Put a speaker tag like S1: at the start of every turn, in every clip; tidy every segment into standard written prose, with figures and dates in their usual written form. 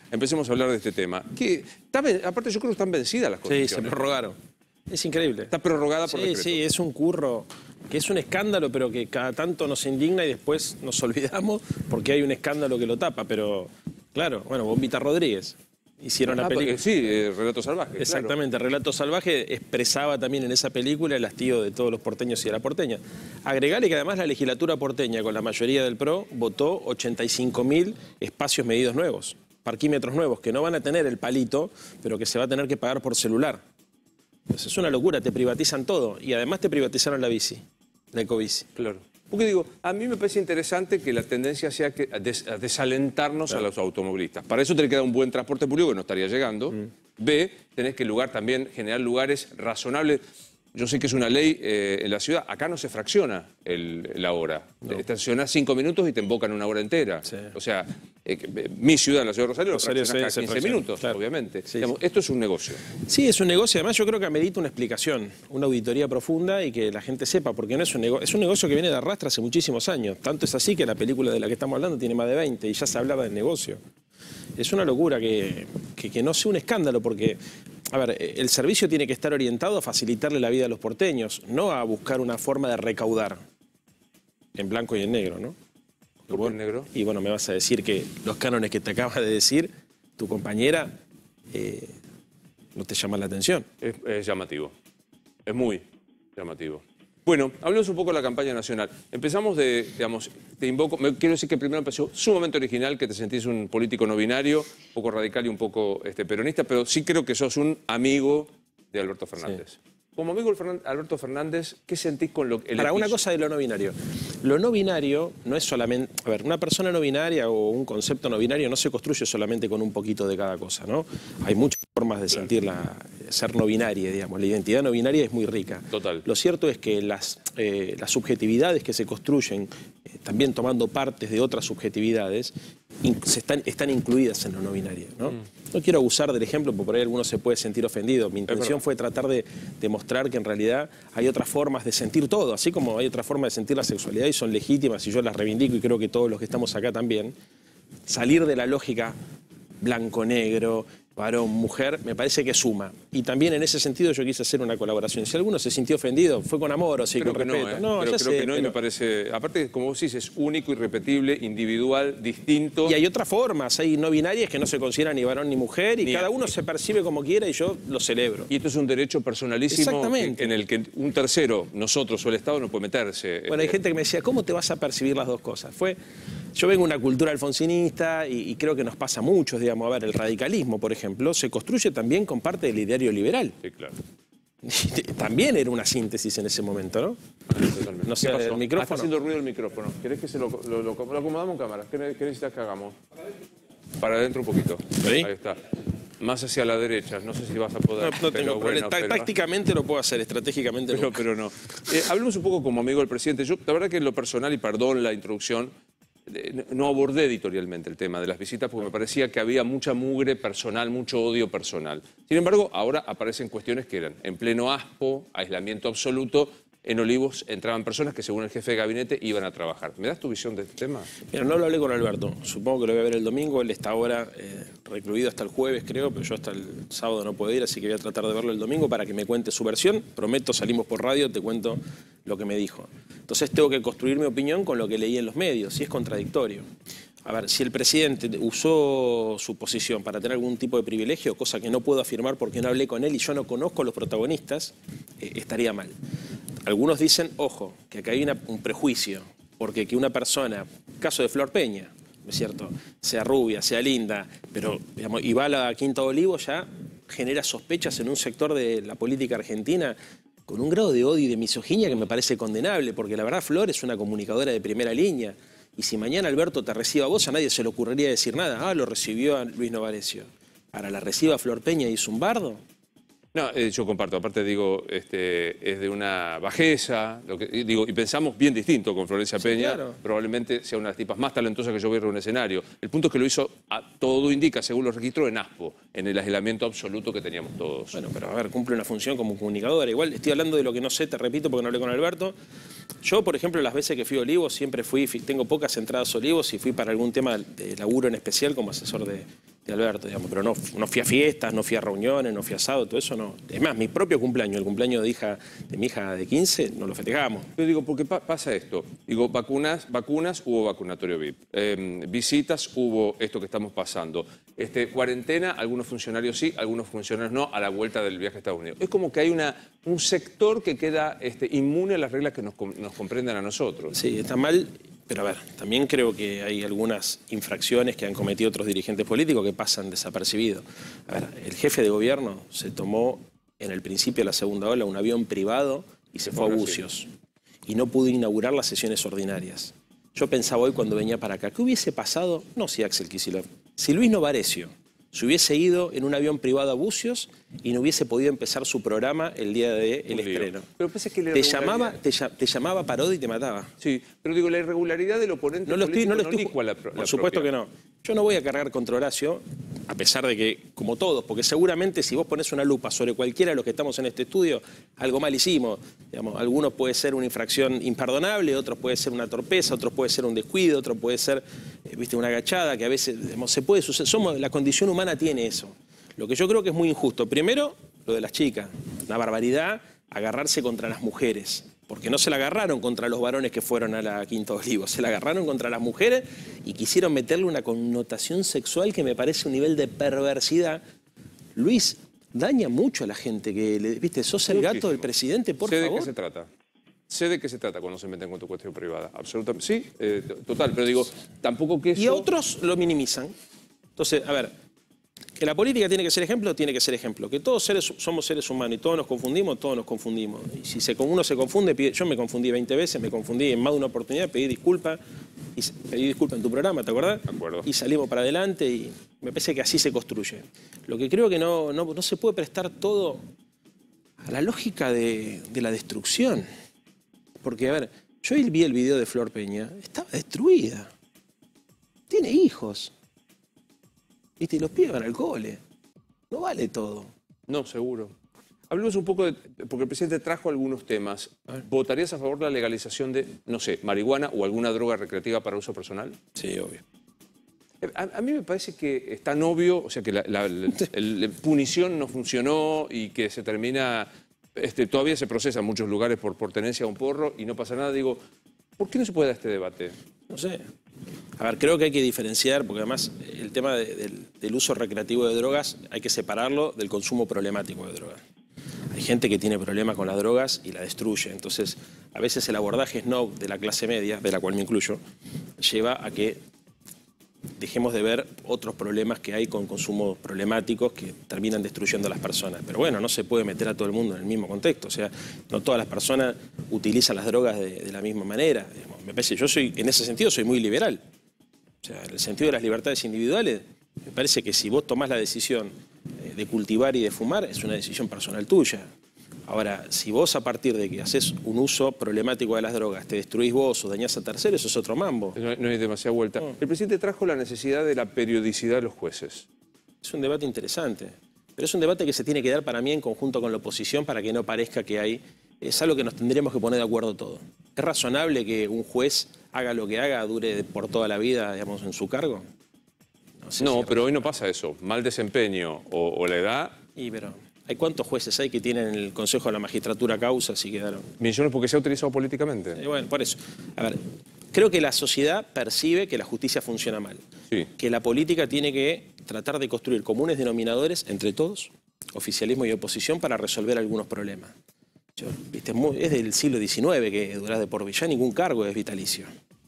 S1: empecemos a hablar de este tema. Aparte yo creo que están vencidas las condiciones.
S2: Sí, se prorrogaron. Es increíble.
S1: Está prorrogada por decreto.
S2: Sí, es un curro, que es un escándalo, pero que cada tanto nos indigna y después nos olvidamos porque hay un escándalo que lo tapa. Pero, claro, bueno, Bombita Rodríguez. Hicieron la película.
S1: Sí, Relato Salvaje.
S2: Exactamente, claro. Relato Salvaje expresaba también en esa película el hastío de todos los porteños y de la porteña. Agregale que además la legislatura porteña, con la mayoría del PRO, votó 85.000 espacios medidos nuevos, parquímetros nuevos, que no van a tener el palito, pero que se va a tener que pagar por celular. Pues es una locura, te privatizan todo. Y además te privatizaron la bici, la ecobici.
S1: Claro. Porque digo, a mí me parece interesante que la tendencia sea a desalentarnos a los automovilistas. Para eso tenés que dar un buen transporte público que no estaría llegando. B, tenés que también generar lugares razonables. Yo sé que es una ley en la ciudad. Acá no se fracciona la hora. No. Estacionás 5 minutos y te embocan una hora entera. Sí. O sea, mi ciudad, en la ciudad de Rosario, lo fraccionás cada 15 minutos, claro. Obviamente. Sí, digamos, esto es un negocio.
S2: Sí, es un negocio. Además, yo creo que amerita una explicación, una auditoría profunda y que la gente sepa, porque no es un negocio. Es un negocio que viene de arrastre hace muchísimos años. Tanto es así que la película de la que estamos hablando tiene más de 20 y ya se hablaba del negocio. Es una locura que no sea un escándalo, porque, a ver, el servicio tiene que estar orientado a facilitarle la vida a los porteños, no a buscar una forma de recaudar en blanco y en negro, ¿no?
S1: ¿Por qué en negro?
S2: Y bueno, me vas a decir que los cánones que te acabas de decir, tu compañera, no te llaman la atención.
S1: Es llamativo, es muy llamativo. Bueno, hablemos un poco de la campaña nacional. Empezamos digamos, te invoco, quiero decir que primero empezó sumamente original, que te sentís un político no binario, un poco radical y un poco peronista, pero sí creo que sos un amigo de Alberto Fernández. Sí. Como amigo de Alberto Fernández, ¿qué sentís con lo que...
S2: Para una cosa de lo no binario. Lo no binario no es solamente... A ver, una persona no binaria o un concepto no binario no se construye solamente con un poquito de cada cosa, ¿no? Hay muchas formas de sentir ser no binaria, digamos. La identidad no binaria es muy rica.
S1: Total.
S2: Lo cierto es que las subjetividades que se construyen, también tomando partes de otras subjetividades, están incluidas en lo no binario, ¿no? No quiero abusar del ejemplo, porque por ahí alguno se puede sentir ofendido. Mi intención fue tratar de demostrar que en realidad hay otras formas de sentir todo, así como hay otra forma de sentir la sexualidad y son legítimas y yo las reivindico y creo que todos los que estamos acá también. Salir de la lógica blanco-negro, varón, mujer, me parece que suma. Y también en ese sentido yo quise hacer una colaboración. Si alguno se sintió ofendido, fue con amor o sí, con respeto.
S1: No, creo que no, y me parece... Aparte, como vos decís, es único, irrepetible, individual, distinto.
S2: Y hay otras formas, hay no binarias que no se consideran ni varón ni mujer y cada uno se percibe como quiera y yo lo celebro.
S1: Y esto es un derecho personalísimo en el que un tercero, nosotros o el Estado, no puede meterse.
S2: Bueno, hay gente que me decía, ¿cómo te vas a percibir las dos cosas? Yo vengo de una cultura alfonsinista y creo que nos pasa a muchos, digamos, a ver, el radicalismo, por ejemplo, se construye también con parte del ideario liberal.
S1: Sí, claro.
S2: También era una síntesis en ese momento, ¿no?
S1: Totalmente.
S2: No sé, el micrófono.
S1: Está haciendo ruido el micrófono. ¿Querés que lo acomodamos en cámara? ¿Qué necesitas que hagamos? Para adentro un poquito.
S2: ¿Sí?
S1: Ahí está. Más hacia la derecha, no sé si vas a poder.
S2: No tengo problema. Tácticamente lo puedo hacer, estratégicamente no.
S1: Pero no. Hablemos un poco como amigo del presidente. Yo, la verdad que en lo personal, y perdón la introducción, no abordé editorialmente el tema de las visitas porque me parecía que había mucha mugre personal, mucho odio personal. Sin embargo, ahora aparecen cuestiones que eran en pleno ASPO, aislamiento absoluto. En Olivos entraban personas que, según el jefe de gabinete, iban a trabajar. ¿Me das tu visión de este tema?
S2: Mira, no lo hablé con Alberto. Supongo que lo voy a ver el domingo. Él está ahora recluido hasta el jueves, creo, pero yo hasta el sábado no puedo ir, así que voy a tratar de verlo el domingo para que me cuente su versión. Prometo, salimos por radio, te cuento lo que me dijo. Entonces tengo que construir mi opinión con lo que leí en los medios, y es contradictorio. A ver, si el presidente usó su posición para tener algún tipo de privilegio, cosa que no puedo afirmar porque no hablé con él y yo no conozco a los protagonistas, estaría mal. Algunos dicen, ojo, que acá hay un prejuicio, porque que una persona, caso de Flor Peña, ¿no es cierto?, sea rubia, sea linda, pero digamos, y va a la Quinta de Olivos, ya genera sospechas en un sector de la política argentina con un grado de odio y de misoginia que me parece condenable, porque la verdad Flor es una comunicadora de primera línea, y si mañana Alberto te recibe a vos, a nadie se le ocurriría decir nada. Ah, lo recibió a Luis Novarecio. Ahora la reciba Flor Peña y es un bardo.
S1: No, yo comparto. Aparte, digo, es de una bajeza. Y pensamos bien distinto con Florencia Peña. Claro. Probablemente sea una de las tipas más talentosas que yo veo en un escenario. El punto es que lo hizo, todo indica, según los registros, en ASPO, en el aislamiento absoluto que teníamos todos.
S2: Bueno, pero a ver, cumple una función como comunicadora. Igual estoy hablando de lo que no sé, te repito, porque no hablé con Alberto. Yo, por ejemplo, las veces que fui a Olivos, siempre tengo pocas entradas a Olivos y fui para algún tema de laburo en especial como asesor de de Alberto, digamos, pero no fui a fiestas, no fui a reuniones, no fui a asado, todo eso no. Es más, mi propio cumpleaños, el cumpleaños de mi hija de 15, no lo festejamos.
S1: Yo digo, porque pasa esto. Digo, vacunas, hubo vacunatorio VIP. Visitas, hubo esto que estamos pasando. Cuarentena, algunos funcionarios sí, algunos funcionarios no, a la vuelta del viaje a Estados Unidos. Es como que hay un sector que queda inmune a las reglas que nos comprenden a nosotros.
S2: Sí, está mal. Pero a ver, también creo que hay algunas infracciones que han cometido otros dirigentes políticos que pasan desapercibidos. A ver, el jefe de gobierno se tomó en el principio de la segunda ola un avión privado y se fue a Bucios. Y no pudo inaugurar las sesiones ordinarias. Yo pensaba hoy cuando venía para acá, ¿qué hubiese pasado? No si Axel Kicillof, si Luis Novarecio se hubiese ido en un avión privado a Bucios y no hubiese podido empezar su programa el día del estreno.
S1: Pero pensé que
S2: te llamaba Parodi y te mataba.
S1: Sí, pero digo, la irregularidad del oponente
S2: por supuesto que no. Yo no voy a cargar contra Horacio, a pesar de que, como todos, porque seguramente si vos ponés una lupa sobre cualquiera de los que estamos en este estudio, algo mal hicimos. Digamos, algunos puede ser una infracción imperdonable, otros puede ser una torpeza, otros puede ser un descuido, otro puede ser una agachada, que a veces se puede suceder. La condición humana tiene eso. Lo que yo creo que es muy injusto. Primero, lo de las chicas. Una barbaridad agarrarse contra las mujeres. Porque no se la agarraron contra los varones que fueron a la Quinta Olivos, se la agarraron contra las mujeres y quisieron meterle una connotación sexual que me parece un nivel de perversidad. Luis, daña mucho a la gente que, viste, sos el gato del presidente, por favor.
S1: ¿De qué se trata? Sé de qué se trata cuando se meten con tu cuestión privada. Absolutamente. Sí, total, pero digo, tampoco que eso...
S2: Y otros lo minimizan. Entonces, a ver, que la política tiene que ser ejemplo, tiene que ser ejemplo. Que todos somos seres humanos y todos nos confundimos. Y si uno se confunde, yo me confundí 20 veces, me confundí en más de una oportunidad, pedí disculpas en tu programa, ¿te acordás?
S1: De acuerdo.
S2: Y salimos para adelante y me parece que así se construye. Lo que creo que no se puede prestar todo a la lógica de la destrucción. Porque, a ver, yo vi el video de Flor Peña, estaba destruida. Tiene hijos. ¿Viste? Y los pibes van al cole. No vale todo.
S1: No, seguro. Hablemos un poco porque el presidente trajo algunos temas. ¿Votarías a favor de la legalización de, no sé, marihuana o alguna droga recreativa para uso personal?
S2: Sí, obvio.
S1: A mí me parece que es tan obvio, o sea, que la punición no funcionó y que se termina... todavía se procesa en muchos lugares por tenencia a un porro y no pasa nada. Digo, ¿por qué no se puede dar este debate?
S2: No sé. A ver, creo que hay que diferenciar, porque además el tema del uso recreativo de drogas hay que separarlo del consumo problemático de drogas. Hay gente que tiene problemas con las drogas y la destruye. Entonces, a veces el abordaje snob de la clase media, de la cual me incluyo, lleva a que dejemos de ver otros problemas que hay con consumos problemáticos que terminan destruyendo a las personas. Pero bueno, no se puede meter a todo el mundo en el mismo contexto. O sea, no todas las personas utilizan las drogas de la misma manera. Me parece, en ese sentido, soy muy liberal. O sea, en el sentido de las libertades individuales, me parece que si vos tomás la decisión de cultivar y de fumar, es una decisión personal tuya. Ahora, si vos a partir de que haces un uso problemático de las drogas, te destruís vos o dañás a terceros, eso es otro mambo.
S1: No hay demasiada vuelta. No. El presidente trajo la necesidad de la periodicidad de los jueces.
S2: Es un debate interesante, pero es un debate que se tiene que dar para mí en conjunto con la oposición para que no parezca que hay... Es algo que nos tendríamos que poner de acuerdo todos. ¿Es razonable que un juez haga lo que haga, dure por toda la vida, digamos, en su cargo?
S1: No, pero hoy no pasa eso. Mal desempeño o la edad...
S2: Pero ¿hay cuántos jueces hay que tienen en el Consejo de la Magistratura causas y quedaron?
S1: Millones porque se ha utilizado políticamente.
S2: Bueno, por eso. A ver, creo que la sociedad percibe que la justicia funciona mal.
S1: Sí.
S2: Que la política tiene que tratar de construir comunes denominadores entre todos, oficialismo y oposición, para resolver algunos problemas. ¿Viste? Es del siglo XIX que durás de por vida. Ya ningún cargo es vitalicio.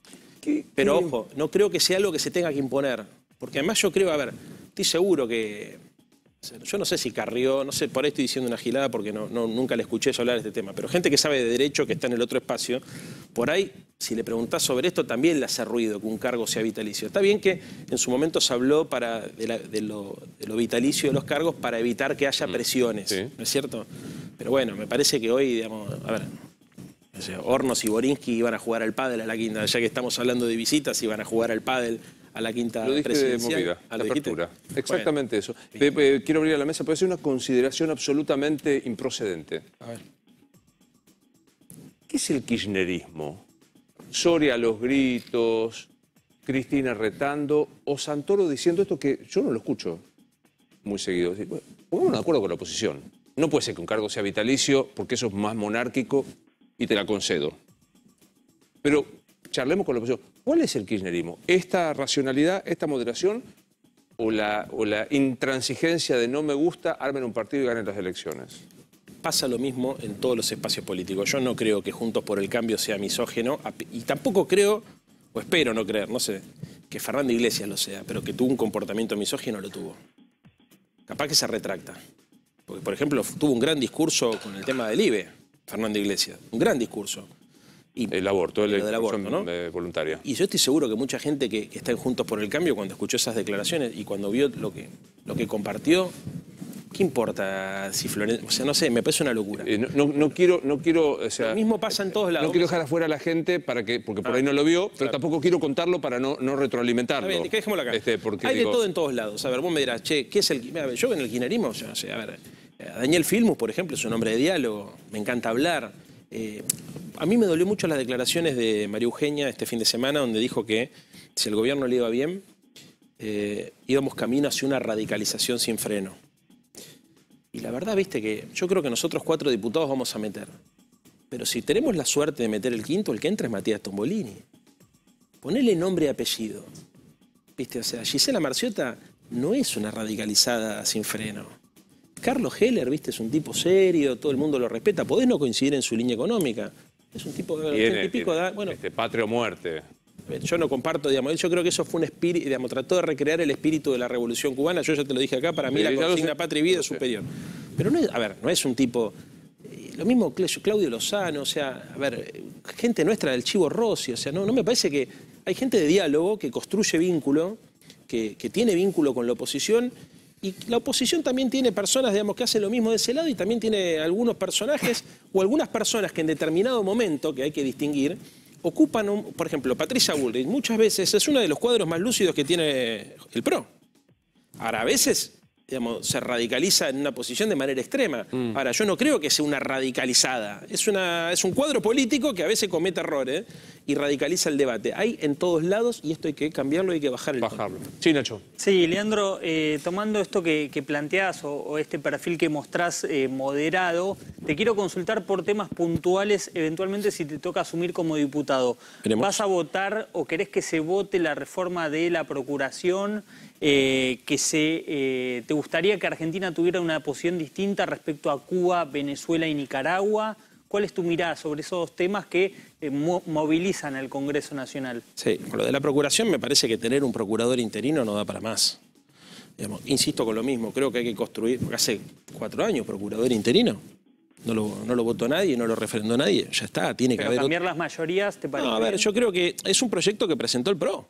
S2: Pero ojo, no creo que sea algo que se tenga que imponer. Porque además yo creo, a ver, estoy seguro que... Yo no sé si Carrió, no sé, por ahí estoy diciendo una gilada porque nunca le escuché hablar de este tema, pero gente que sabe de derecho, que está en el otro espacio, por ahí, si le preguntás sobre esto, también le hace ruido que un cargo sea vitalicio. Está bien que en su momento se habló de lo vitalicio de los cargos para evitar que haya presiones, ¿sí? ¿No es cierto? Pero bueno, me parece que hoy, digamos, a ver, Hornos y Borinsky iban a jugar al pádel a la Quinta, ya que estamos hablando de visitas, iban a jugar al pádel a la Quinta Presidencial.
S1: Lo dije de movida, la apertura. Exactamente eso. Quiero abrir a la mesa, puede ser una consideración absolutamente improcedente.
S2: A ver.
S1: ¿Qué es el kirchnerismo? Soria a los gritos, Cristina retando o Santoro diciendo esto que yo no lo escucho muy seguido. Decir, bueno, pongámonos de acuerdo con la oposición. No puede ser que un cargo sea vitalicio porque eso es más monárquico y te la concedo. Pero charlemos con la oposición. ¿Cuál es el kirchnerismo? ¿Esta racionalidad, esta moderación o la intransigencia de no me gusta, armen un partido y ganen las elecciones?
S2: Pasa lo mismo en todos los espacios políticos. Yo no creo que Juntos por el Cambio sea misógino y tampoco creo, o espero no creer, no sé, que Fernando Iglesias lo sea, pero que tuvo un comportamiento misógino lo tuvo. Capaz que se retracta. Porque, por ejemplo, tuvo un gran discurso con el tema del IBE, Fernando Iglesias. Un gran discurso. Y
S1: el aborto,
S2: lo del aborto, ¿no?
S1: Voluntaria.
S2: Y yo estoy seguro que mucha gente que está en Juntos por el Cambio, cuando escuchó esas declaraciones y cuando vio lo que compartió, ¿qué importa si Florencia? O sea, no sé, me parece una locura.
S1: No quiero, o sea,
S2: lo mismo pasa en todos lados.
S1: No quiero dejar afuera a la gente porque por ahí no lo vio, pero tampoco quiero contarlo para no retroalimentarlo.
S2: Está bien, dejémoslo acá. Hay de todo en todos lados. A ver, vos me dirás, che, ¿qué es el...? Yo en el kirchnerismo, o sea, a ver, Daniel Filmus, por ejemplo, es un hombre de diálogo, me encanta hablar. A mí me dolió mucho las declaraciones de María Eugenia este fin de semana, donde dijo que si el gobierno le iba bien, íbamos camino hacia una radicalización sin freno. Y la verdad, viste, que yo creo que nosotros 4 diputados vamos a meter. Pero si tenemos la suerte de meter el quinto, el que entra es Matías Tombolini. Ponele nombre y apellido. Viste, o sea, Gisela Marciota no es una radicalizada sin freno. Carlos Heller, viste, es un tipo serio, todo el mundo lo respeta. Podés no coincidir en su línea económica. Es un tipo de 80 y pico de edad. Bueno,
S1: patria o muerte.
S2: Yo no comparto, digamos, yo creo que eso fue un espíritu, digamos, trató de recrear el espíritu de la Revolución Cubana. Yo ya te lo dije acá, para mí la consigna patria y vida es superior. Pero no es, a ver, no es un tipo... Lo mismo Claudio Lozano, o sea, a ver, gente nuestra del Chivo Rossi, o sea, no me parece que... Hay gente de diálogo que construye vínculo, que tiene vínculo con la oposición, y la oposición también tiene personas, digamos, que hacen lo mismo de ese lado y también tiene algunos personajes o algunas personas que en determinado momento, que hay que distinguir, ocupan, por ejemplo, Patricia Bullrich, muchas veces es uno de los cuadros más lúcidos que tiene el PRO. Ahora, a veces, digamos, se radicaliza en una posición de manera extrema. Ahora, yo no creo que sea una radicalizada. Es un cuadro político que a veces comete errores y radicaliza el debate. Hay en todos lados y esto hay que cambiarlo, hay que bajarlo.
S1: Sí, Nacho.
S3: Sí, Leandro, tomando esto que planteás o este perfil que mostrás moderado, te quiero consultar por temas puntuales, eventualmente si te toca asumir como diputado. ¿Vas a votar o querés que se vote la reforma de la Procuración? ¿Te gustaría que Argentina tuviera una posición distinta respecto a Cuba, Venezuela y Nicaragua? ¿Cuál es tu mirada sobre esos temas que movilizan al Congreso Nacional? Sí,
S2: con lo de la Procuración me parece que tener un procurador interino no da para más. Digamos, insisto con lo mismo, creo que hay que construir, porque hace 4 años procurador interino. No lo votó nadie, no lo refrendó nadie, ya está, tiene que haber...
S3: ¿Cambiar las mayorías te parece?
S2: No, a ver, yo creo que es un proyecto que presentó el PRO.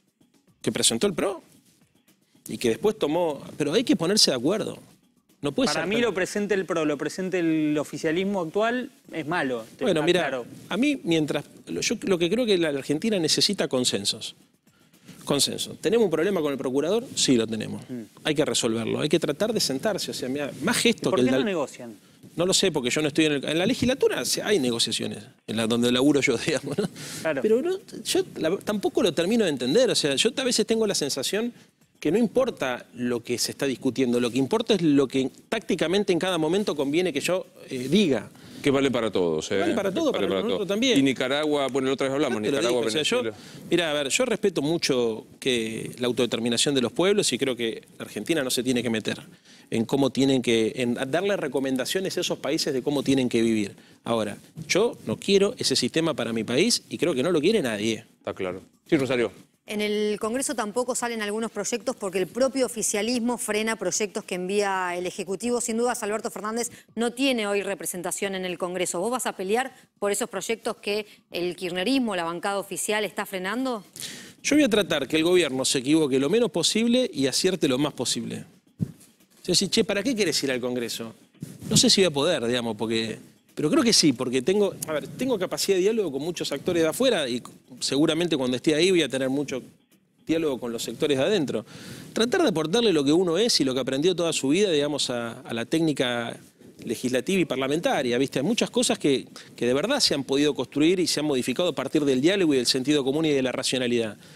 S2: Y que después tomó... Pero hay que ponerse de acuerdo. No puede
S3: Para mí lo presente el PRO, lo presente el oficialismo actual, es malo.
S2: Bueno, mira, claro. A mí yo lo que creo que la Argentina necesita consensos. Consenso. ¿Tenemos un problema con el procurador? Sí, lo tenemos. Hay que resolverlo. Hay que tratar de sentarse. O sea, mira, más gesto que el...
S3: ¿Por qué no negocian?
S2: No lo sé, porque yo no estoy en la legislatura. Hay negociaciones, donde laburo yo, digamos, ¿no? Claro. Pero yo tampoco lo termino de entender. O sea, yo a veces tengo la sensación que no importa lo que se está discutiendo, lo que importa es lo que tácticamente en cada momento conviene que yo diga.
S1: Que vale para todos.
S2: Vale para todos, para nosotros también.
S1: Y Nicaragua, bueno, la otra vez hablamos, Nicaragua, Venezuela.
S2: Mira, a ver, yo respeto mucho la autodeterminación de los pueblos y creo que la Argentina no se tiene que meter en cómo tienen en darle recomendaciones a esos países de cómo tienen que vivir. Ahora, yo no quiero ese sistema para mi país y creo que no lo quiere nadie.
S1: Está claro. Sí, Rosario.
S4: En el Congreso tampoco salen algunos proyectos porque el propio oficialismo frena proyectos que envía el Ejecutivo. Sin dudas, Alberto Fernández no tiene hoy representación en el Congreso. ¿Vos vas a pelear por esos proyectos que el kirchnerismo, la bancada oficial, está frenando?
S2: Yo voy a tratar que el gobierno se equivoque lo menos posible y acierte lo más posible. Es decir, che, ¿para qué querés ir al Congreso? No sé si voy a poder, digamos, pero creo que sí, porque tengo capacidad de diálogo con muchos actores de afuera y seguramente cuando esté ahí voy a tener mucho diálogo con los sectores de adentro. Tratar de aportarle lo que uno es y lo que aprendió toda su vida, digamos, a la técnica legislativa y parlamentaria, ¿viste? Hay muchas cosas que de verdad se han podido construir y se han modificado a partir del diálogo y del sentido común y de la racionalidad.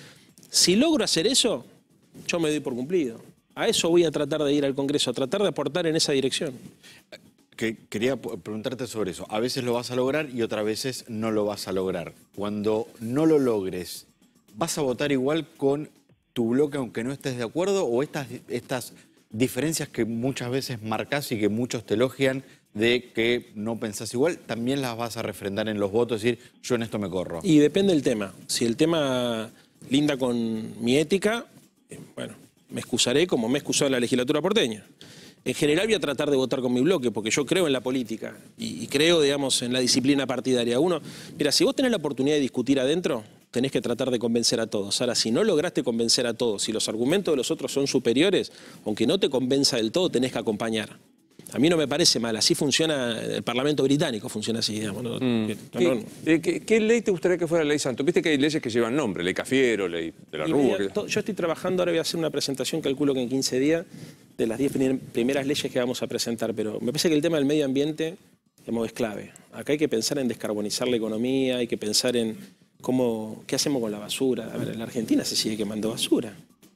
S2: Si logro hacer eso, yo me doy por cumplido. A eso voy a tratar de ir al Congreso, a tratar de aportar en esa dirección.
S5: Quería preguntarte sobre eso. A veces lo vas a lograr y otras veces no lo vas a lograr. Cuando no lo logres, ¿vas a votar igual con tu bloque aunque no estés de acuerdo? ¿O estas diferencias que muchas veces marcás y que muchos te elogian de que no pensás igual, también las vas a refrendar en los votos, decir, yo en esto me corro?
S2: Y depende del tema. Si el tema linda con mi ética, bueno, me excusaré como me he excusado en la legislatura porteña. En general voy a tratar de votar con mi bloque, porque yo creo en la política y creo, digamos, en la disciplina partidaria. Mira, si vos tenés la oportunidad de discutir adentro, tenés que tratar de convencer a todos. Ahora, si no lograste convencer a todos, si los argumentos de los otros son superiores, aunque no te convenza del todo, tenés que acompañar. A mí no me parece mal, así funciona el Parlamento británico, funciona así, digamos.
S1: ¿Qué ley te gustaría que fuera la ley Santos? Viste que hay leyes que llevan nombre, ley Cafiero, ley de la Rúa.
S2: Yo estoy trabajando, ahora voy a hacer una presentación, calculo que en 15 días, de las 10 primeras leyes que vamos a presentar, pero me parece que el tema del medio ambiente, digamos, es clave. Acá hay que pensar en descarbonizar la economía, hay que pensar en qué hacemos con la basura. A ver, en la Argentina se sigue quemando basura.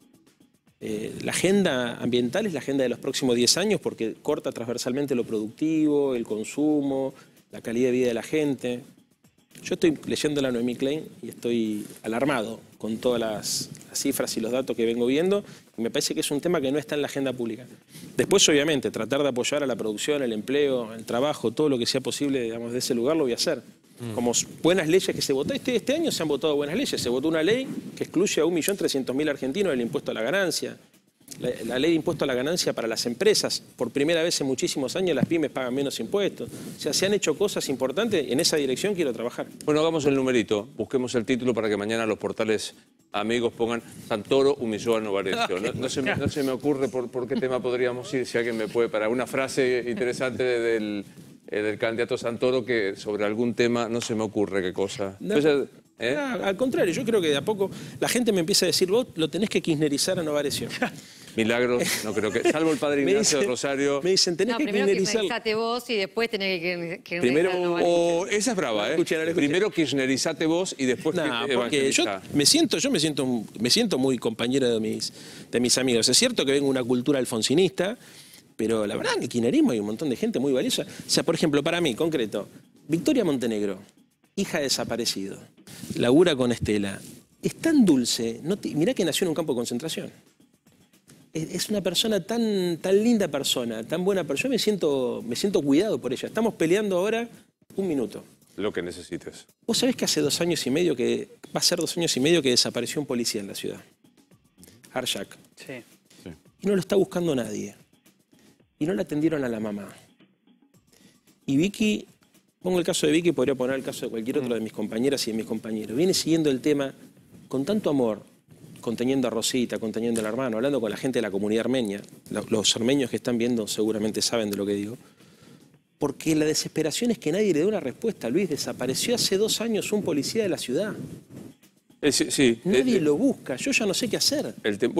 S2: La agenda ambiental es la agenda de los próximos 10 años porque corta transversalmente lo productivo, el consumo, la calidad de vida de la gente. Yo estoy leyendo la Noemí Klein y estoy alarmado con todas las cifras y los datos que vengo viendo y me parece que es un tema que no está en la agenda pública. Después, obviamente, tratar de apoyar a la producción, el empleo, el trabajo, todo lo que sea posible, digamos, de ese lugar lo voy a hacer. Como buenas leyes que se votó. Este año se han votado buenas leyes. Se votó una ley que excluye a 1.300.000 argentinos del impuesto a la ganancia. La ley de impuesto a la ganancia para las empresas. Por primera vez en muchísimos años las pymes pagan menos impuestos. O sea, se han hecho cosas importantes. En esa dirección quiero trabajar.
S1: Bueno, hagamos el numerito. Busquemos el título para que mañana los portales amigos pongan Santoro humilló a Novarecio. No se me ocurre por qué tema podríamos ir. Si alguien me puede, para una frase interesante del candidato Santoro que sobre algún tema no se me ocurre qué cosa.
S2: No, al contrario, yo creo que de a poco la gente me empieza a decir, vos lo tenés que kirchnerizar a Novarecio.
S1: Milagros, no creo que, salvo el padre Ignacio de Rosario.
S2: Me dicen, tenés que
S4: primero
S2: kirchnerizar.
S4: kirchnerizate vos y después tenés que
S1: Primero, esa es brava, ¿eh?
S2: Escuchen.
S1: Primero kirchnerizate vos y después
S2: porque yo me siento muy compañero de mis amigos. Es cierto que vengo de una cultura alfonsinista, pero la verdad en el kirchnerismo hay un montón de gente muy valiosa. O sea, por ejemplo, para mí, concreto, Victoria Montenegro, hija de desaparecido, labura con Estela, es tan dulce, mirá que nació en un campo de concentración. Es una persona tan linda persona, tan buena persona. Yo me siento cuidado por ella. Estamos peleando ahora un minuto.
S1: Lo que necesites.
S2: Vos sabés que hace 2 años y medio va a ser 2 años y medio que desapareció un policía en la ciudad. Arshak.
S3: Sí.
S2: Y no lo está buscando nadie. Y no la atendieron a la mamá. Y Vicky, pongo el caso de Vicky, podría poner el caso de cualquier otro de mis compañeras y de mis compañeros. Viene siguiendo el tema con tanto amor, conteniendo a Rosita, conteniendo al hermano, hablando con la gente de la comunidad armenia. Los armenios que están viendo seguramente saben de lo que digo. Porque la desesperación es que nadie le dé una respuesta. Luis, desapareció hace 2 años un policía de la ciudad.
S1: Sí,
S2: nadie lo busca, yo ya no sé qué hacer.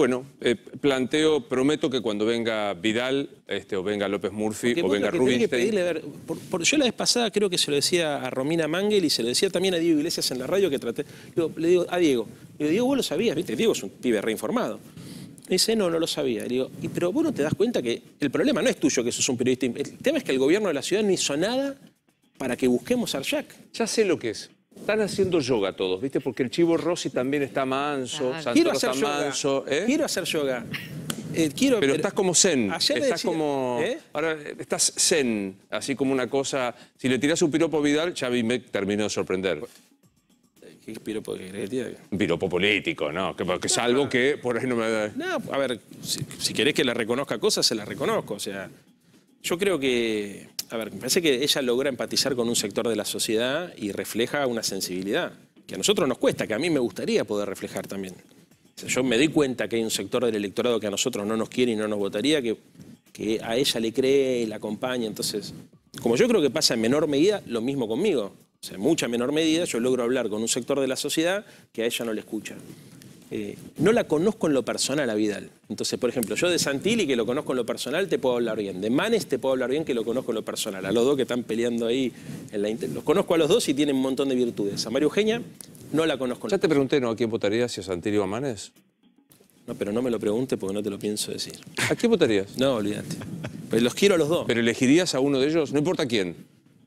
S1: Prometo que cuando venga Vidal, o venga López Murphy,
S2: porque
S1: o venga Rubinstein...
S2: Yo la vez pasada creo que se lo decía a Romina Mangel y se lo decía también a Diego Iglesias en la radio que traté. Le digo a Diego, Diego, vos lo sabías, ¿viste? Diego es un pibe reinformado. Me dice, no lo sabía. Le digo, pero vos no te das cuenta que el problema no es tuyo que sos un periodista. El tema es que el gobierno de la ciudad no hizo nada para que busquemos a Arshak.
S1: Ya sé lo que es. Están haciendo yoga todos, ¿viste? Porque el Chivo Rossi también está manso,
S4: Claro.
S1: Santoro está manso.
S2: Quiero hacer yoga.
S1: Pero estás como zen.
S2: Ayer
S1: ahora estás zen, así como una cosa... Si le tirás un piropo a Vidal, Xavi me terminó de sorprender.
S2: ¿Qué piropo que querés que tire?
S1: Un piropo político, ¿no? Que salvo que por ahí no me da...
S2: No, a ver, si querés que le reconozca cosas, se las reconozco. O sea, yo creo que... A ver, me parece que ella logra empatizar con un sector de la sociedad y refleja una sensibilidad que a nosotros nos cuesta, que a mí me gustaría poder reflejar también. O sea, yo me doy cuenta que hay un sector del electorado que a nosotros no nos quiere y no nos votaría, que a ella le cree y la acompaña. Entonces, como yo creo que pasa en menor medida, lo mismo conmigo. O sea, en mucha menor medida yo logro hablar con un sector de la sociedad que a ella no le escucha. No la conozco en lo personal a Vidal. Entonces, por ejemplo, yo de Santilli, que lo conozco en lo personal, te puedo hablar bien. De Manes te puedo hablar bien, que lo conozco en lo personal. A los dos que están peleando ahí en la los conozco a los dos y tienen un montón de virtudes. A María Eugenia No la conozco.
S1: Ya te pregunté, ¿no? ¿A quién votarías, si a Santilli o a Manés?
S2: No, pero no me lo pregunte porque no te lo pienso decir.
S1: ¿A quién votarías?
S2: No, olvídate. Pues los quiero a los dos.
S1: ¿Pero elegirías a uno de ellos? No importa quién.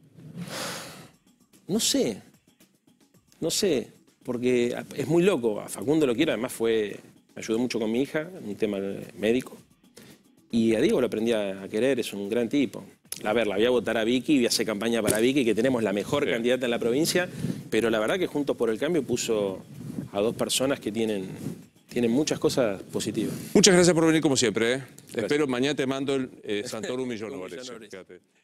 S2: No sé. No sé. Porque es muy loco. A Facundo lo quiero. Además me ayudó mucho con mi hija, en un tema médico. Y a Diego lo aprendí a querer, es un gran tipo. A ver, la voy a votar a Vicky, voy a hacer campaña para Vicky, que tenemos la mejor candidata en la provincia, pero la verdad que Juntos por el Cambio puso a dos personas que tienen muchas cosas positivas.
S1: Muchas gracias por venir como siempre. Espero mañana te mando el Santorum Millones.